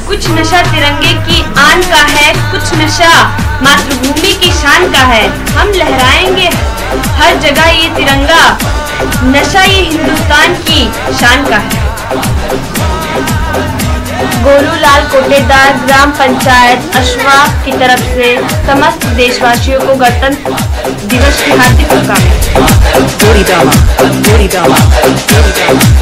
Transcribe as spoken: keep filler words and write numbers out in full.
कुछ नशा तिरंगे की आन का है, कुछ नशा मातृभूमि की शान का है। हम लहराएंगे हर जगह ये तिरंगा, नशा ये हिंदुस्तान की शान का है। गोलूलाल कोटेदार, ग्राम पंचायत अशवा की तरफ से समस्त देशवासियों को गणतंत्र दिवस की हार्दिक शुभकामनाएं।